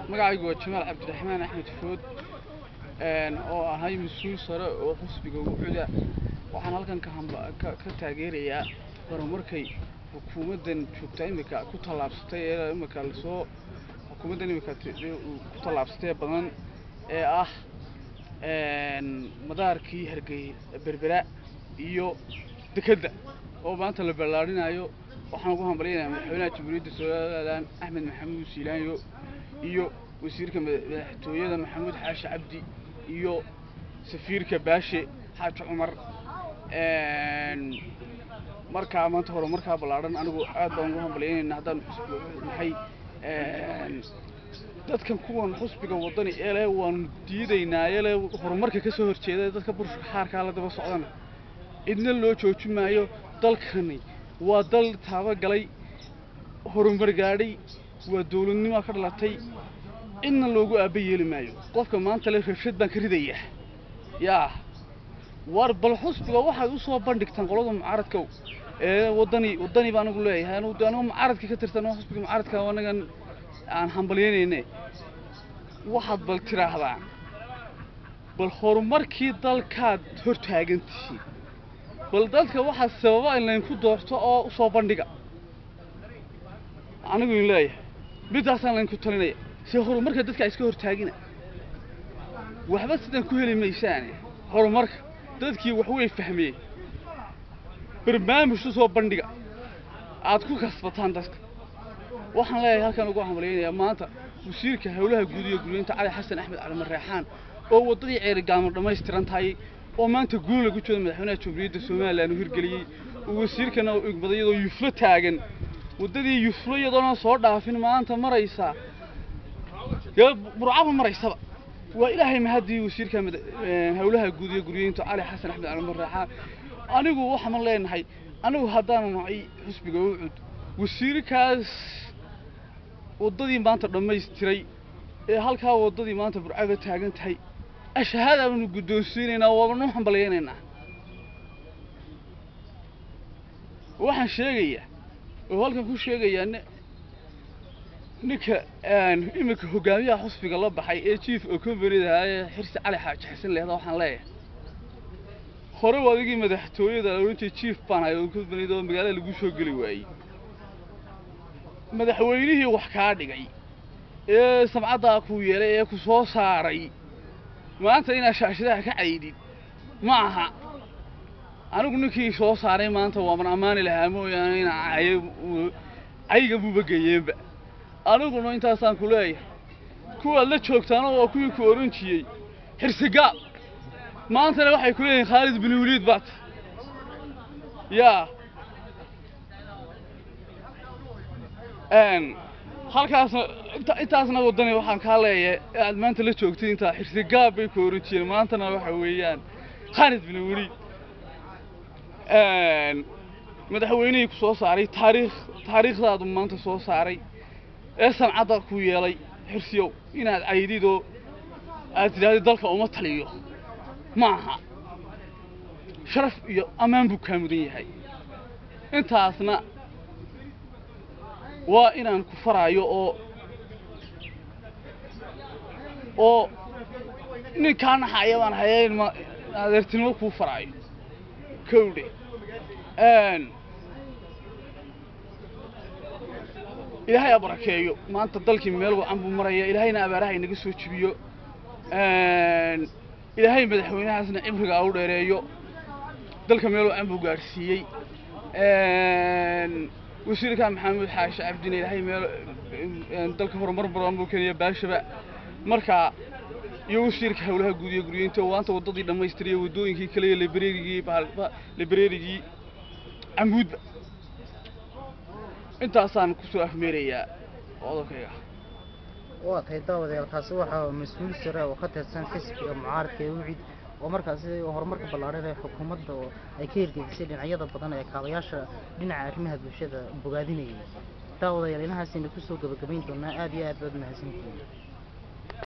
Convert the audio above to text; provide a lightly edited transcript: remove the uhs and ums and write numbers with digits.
magacaygu waa Jamaal Cabdiraxmaan Axmed Food oo ahay mas'uul sare oo xisbiga ugu cida waxaan halkan ka taageerayaa horumarkay xukuumaddan joogta imika ku tallaabsatay ee imika soo xukuumaddan imika ku tallaabsatay badan ee ah madaarkii Hargeysa Berbera iyo dekada oo maanta la ballaarinayo waxaan ugu hambalyeynaa madaxweynaha Jamhuuriyadda Soomaaliland Axmed Maxamuud Siilaanyo iyo wasiirka madaxtooyada Maxamuud Xaashi Cabdi iyo safiirka Baashe Xaaji Cumar markaa maanta horumarka ballaaran anigu aad baan ugu hambalyeynaa haddaan xisbiga maxay dadkan kuwan xisbiga wadani ee waan diidaynaa ee horumarka ka soo horjeeda dadka burshka xaarka la daba socdana idna loo joojimaayo dalkani waa dal taaba galay horumar gaadhay waa dawladnimo ka dhalatay inna loogu aabayeeli maayo qofka maanta la rabshad baan ka ridayaa yaa war bal xusbiga waxaad u soo bandhigtaan qolada mucaaradka ee wadani baan ugu leeyahay anigu mucaaradka ka tirsan xusbiga mucaaradka wanagan aan hambalyeynayne waxaad bal tiraahdaan bal horumarkii dalkaad hortaagantihiin bal dadka waxa sababa in la ku doorto oo u soo bandhiga anigu in leeyahay midaasan la ku talinaya si horumarka dadka iska hortaagina waxba sidan ku heli maysaan horumarka dadkii wax way fahmeen barnaamij soo bandhiga aad ku kasbataan dadka waxaan leeyahay halkan ugu hambalyeynaya maanta wasiirka hawlaha guud iyo guriyinta Cali Xasan Axmed Cali Marreexaan oo wadadii ceerigaamo dhameystiran tahay oo maanta guul lagu joodo madaxweynaha Jamhuuriyadda Soomaaliland hirgeliyay wasiirkana oo igmadayado yuflo taagan wadadii yuflo iyadoo soo dhaafin maanta maraysa burcaba maraysaba waa ilaahay mahadii wasiirka hawlaha guud iyo guriyinta Cali Xasan Axmed Cali Marreexaan anigu waxaan leenahay anigu haddaan nacay xisbiga u cud wasiirkaas wadadii maanta dhameystiray ee halka wadadii maanta burcaba taagan tahay ashahada aanu guddoonsiinayna waanu hambalyeynayna waxaan sheegayaa oo halkan ku sheegayaa ninka imika hogaamiyaha xisbiga la baxay ee chief okobarida ee Xirsi Cali Xaaji Xasan leeyahay waxaan leeyahay hore wadigii madaxtooyada runtii chief baan ay okobarida oo magaalada lagu soo gali waayay madaxweynihii wax ka dhigay ee samcada ku yeelay ee ku soo saaray maanta ina shaashadaha ka caydid ma aha anigu ninkii soo saaray maanta waa amaani lahaa mooyaan ina ayga buubagayeenba aniguna intaasaan ku leeyahay kuwa la joogtaan oo kuwii ku oranjiyay Xirsiga maanta waxay ku leeyihiin Khalid bin Waliid baat yaa halkaas intaasna wadani waxaan ka leeyahay aad maanta la joogtay inta Xirsiga bay ku oranjiyeen maantana waxa weeyaan Khalid bin Waliid madaxweynihii ku soo saaray taariikhdaadu maanta soo saaray ee samcada ku yeelay Xirsiyow inaad aydido aad tiraahdo dalka uma taliyo maaha sharaf iyo amaan buu ka mudan yahay intaasna waa inaan ku faraayo oo ninkaan xayawaan hayeen ma adeertinimo ku faraayo kowde ilaahay barakeeyo maanta dalkii meel wacan buu maraya ilaahayna abaaraha inaga soo jibiyo ilaahay madaxweynahaasna cibriga u dheereeyo dalka meel wacan buu gaarsiiyay wasiirka Maxamuud Xaashi Cabdi ilaahay meel dalka horumar badan buu keenay baashaba marka iyo wasiirka hawlaha guud iyo guriyinta waanta wadadii dhameystiray wadooyinkii kale ee librarigii amuud intaasaan ku soo afmeerayaa odolkayga waa tahay daawadayalkaasi waxa mas'uul sare oo ka tirsan xisbiga mucaaradka ee wicid oo markaas horumarka ballaaran ee xukuumadda oo ay ka hirgelisay dhinacyada badan ee kaabayaasha dhinaca arrimaha bulshada bogaadinayay daawadayal inahaasina ku soo gabagabayn doonaa aad iyo aad baad mahadsantihiin